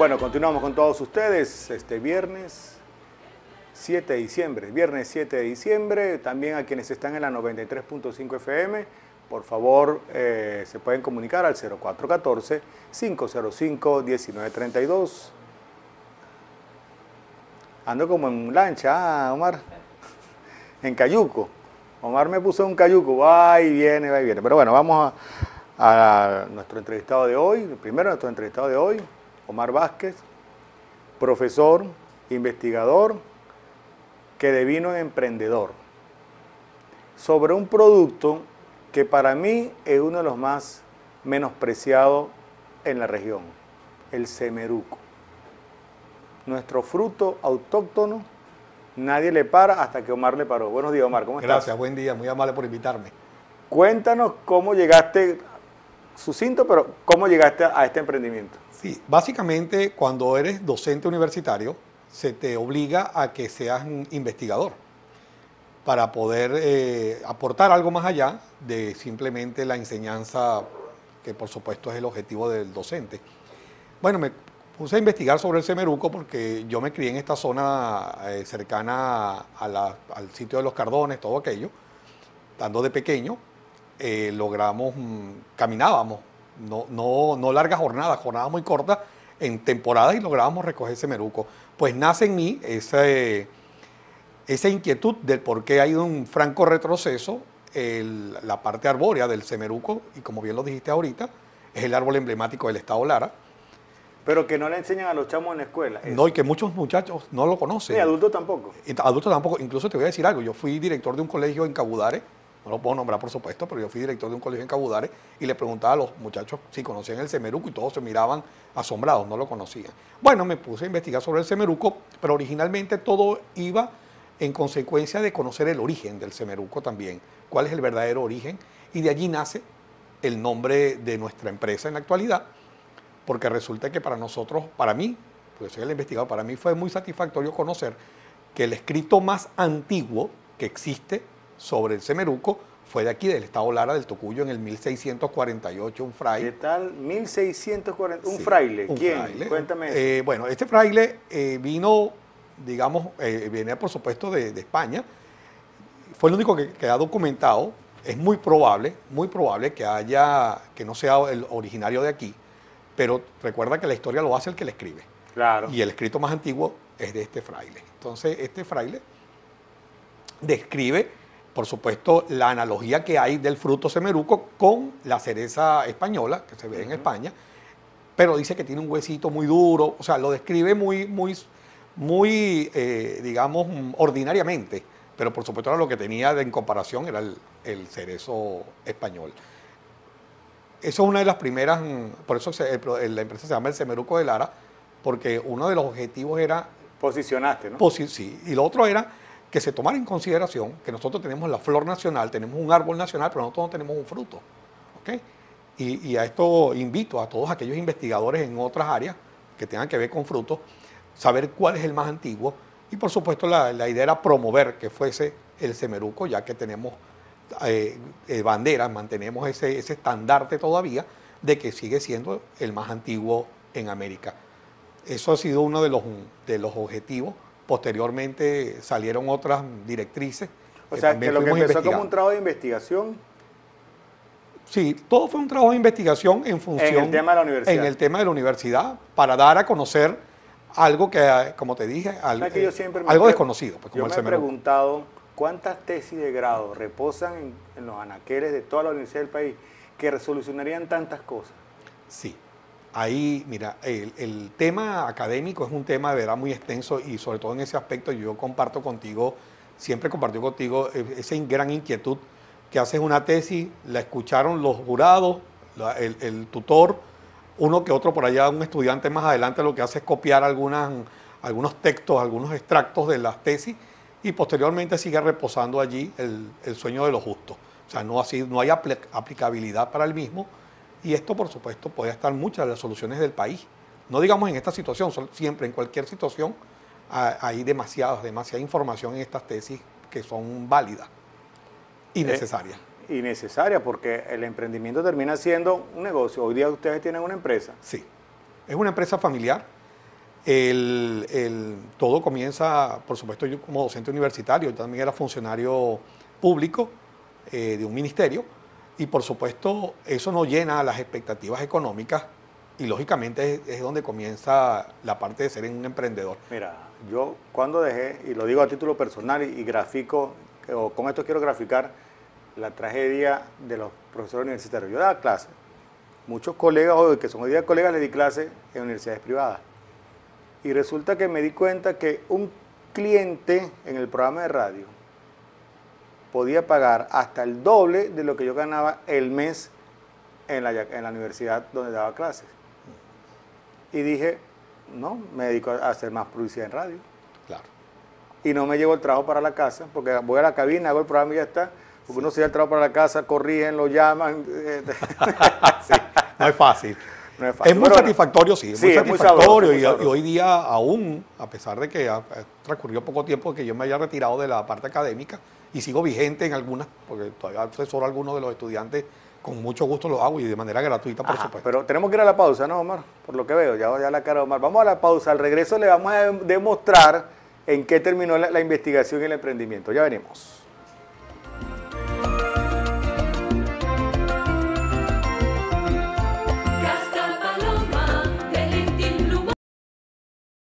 Bueno, continuamos con todos ustedes este viernes 7 de diciembre. Viernes 7 de diciembre, también a quienes están en la 93.5 FM, por favor se pueden comunicar al 0414-505-1932. Ando como en lancha, Omar, en cayuco. Omar me puso un cayuco, va y viene, va y viene. Pero bueno, vamos a nuestro entrevistado de hoy. Primero nuestro entrevistado de hoy, Omar Vázquez, profesor, investigador, que devino en emprendedor, sobre un producto que para mí es uno de los más menospreciados en la región, el semeruco. Nuestro fruto autóctono, nadie le para hasta que Omar le paró. Buenos días, Omar, ¿cómo estás? Gracias, buen día, muy amable por invitarme. Cuéntanos cómo llegaste, sucinto, pero cómo llegaste a este emprendimiento. Sí, básicamente cuando eres docente universitario, se te obliga a que seas un investigador para poder aportar algo más allá de simplemente la enseñanza, que por supuesto es el objetivo del docente. Bueno, me puse a investigar sobre el semeruco porque yo me crié en esta zona cercana al sitio de los Cardones, todo aquello. Estando de pequeño, caminábamos, no largas jornadas muy cortas, en temporadas, y lográbamos recoger semeruco. Pues nace en mí esa inquietud del por qué ha ido un franco retroceso la parte arbórea del semeruco, y como bien lo dijiste ahorita, es el árbol emblemático del estado Lara. Pero que no le enseñan a los chamos en la escuela. Eso. No, y que muchos muchachos no lo conocen. Ni adultos tampoco. Adultos tampoco. Incluso te voy a decir algo, yo fui director de un colegio en Cabudare, no lo puedo nombrar por supuesto, pero yo fui director de un colegio en Cabudare y le preguntaba a los muchachos si conocían el semeruco y todos se miraban asombrados, no lo conocían. Bueno, me puse a investigar sobre el semeruco, pero originalmente todo iba en consecuencia de conocer el origen del semeruco también, cuál es el verdadero origen, y de allí nace el nombre de nuestra empresa en la actualidad, porque resulta que para nosotros, para mí, porque soy el investigador, para mí fue muy satisfactorio conocer que el escrito más antiguo que existe sobre el semeruco fue de aquí, del estado Lara, del Tocuyo, en el 1648, un fraile. ¿Qué tal? 1640, un Sí, fraile. un ¿Quién? fraile. Cuéntame eso. Bueno, este fraile vino, digamos, viene por supuesto de España. Fue el único que ha documentado. Es muy probable que no sea el originario de aquí, pero recuerda que la historia lo hace el que la escribe. Claro. Y el escrito más antiguo es de este fraile. Entonces, este fraile describe, por supuesto, la analogía que hay del fruto semeruco con la cereza española, que se ve en España, pero dice que tiene un huesito muy duro, o sea, lo describe muy, digamos, ordinariamente, pero por supuesto lo que tenía en comparación era el cerezo español. Eso es una de las primeras, por eso la empresa se llama el Semeruco de Lara, porque uno de los objetivos era... Posicionaste, ¿no? Sí, y lo otro era que se tomara en consideración que nosotros tenemos la flor nacional, tenemos un árbol nacional, pero nosotros no tenemos un fruto. ¿Okay? Y a esto invito a todos aquellos investigadores en otras áreas que tengan que ver con frutos, saber cuál es el más antiguo, y por supuesto la idea era promover que fuese el semeruco, ya que tenemos banderas, mantenemos ese estandarte todavía de que sigue siendo el más antiguo en América. Eso ha sido uno de los objetivos. Posteriormente salieron otras directrices. O sea, que lo que empezó como un trabajo de investigación. Sí, todo fue un trabajo de investigación en función... En el tema de la universidad. En el tema de la universidad, para dar a conocer algo que, como te dije, algo desconocido. Pues, como yo me he preguntado cuántas tesis de grado reposan en los anaqueles de toda la universidad del país que resolucionarían tantas cosas. Sí. Ahí, mira, el tema académico es un tema de verdad muy extenso, y sobre todo en ese aspecto yo comparto contigo, siempre compartí contigo esa gran inquietud que haces una tesis, la escucharon los jurados, el tutor, uno que otro por allá, un estudiante más adelante lo que hace es copiar algunos textos, algunos extractos de las tesis, y posteriormente sigue reposando allí el sueño de lo justo. O sea, no hay aplicabilidad para el mismo. Y esto, por supuesto, puede estar muchas de las soluciones del país. No digamos en esta situación, siempre en cualquier situación hay demasiada información en estas tesis que son válidas y necesarias. Y necesarias, porque el emprendimiento termina siendo un negocio. Hoy día ustedes tienen una empresa. Sí, es una empresa familiar. Todo comienza, por supuesto, yo como docente universitario, yo también era funcionario público de un ministerio, y por supuesto eso no llena las expectativas económicas, y lógicamente es donde comienza la parte de ser un emprendedor. Mira, yo cuando dejé, y lo digo a título personal y grafico, o con esto quiero graficar la tragedia de los profesores universitarios. Yo daba clases, muchos colegas hoy, que son hoy día colegas, les di clases en universidades privadas. Y resulta que me di cuenta que un cliente en el programa de radio podía pagar hasta el doble de lo que yo ganaba el mes en la universidad donde daba clases. Y dije, no, me dedico a hacer más publicidad en radio. Claro. Y no me llevo el trabajo para la casa, porque voy a la cabina, hago el programa y ya está. Porque uno se lleva el trabajo para la casa, corrigen, lo llaman. Sí, no es fácil. No es fácil. Es muy satisfactorio, sí, es muy satisfactorio. Muy sabroso. Y hoy día aún, a pesar de que transcurrió poco tiempo de que yo me haya retirado de la parte académica, y sigo vigente en algunas, porque todavía asesoro a algunos de los estudiantes, con mucho gusto lo hago y de manera gratuita, por supuesto. Pero tenemos que ir a la pausa, ¿no, Omar? Por lo que veo, ya la cara de Omar. Vamos a la pausa, al regreso le vamos a demostrar en qué terminó la investigación y el emprendimiento. Ya venimos.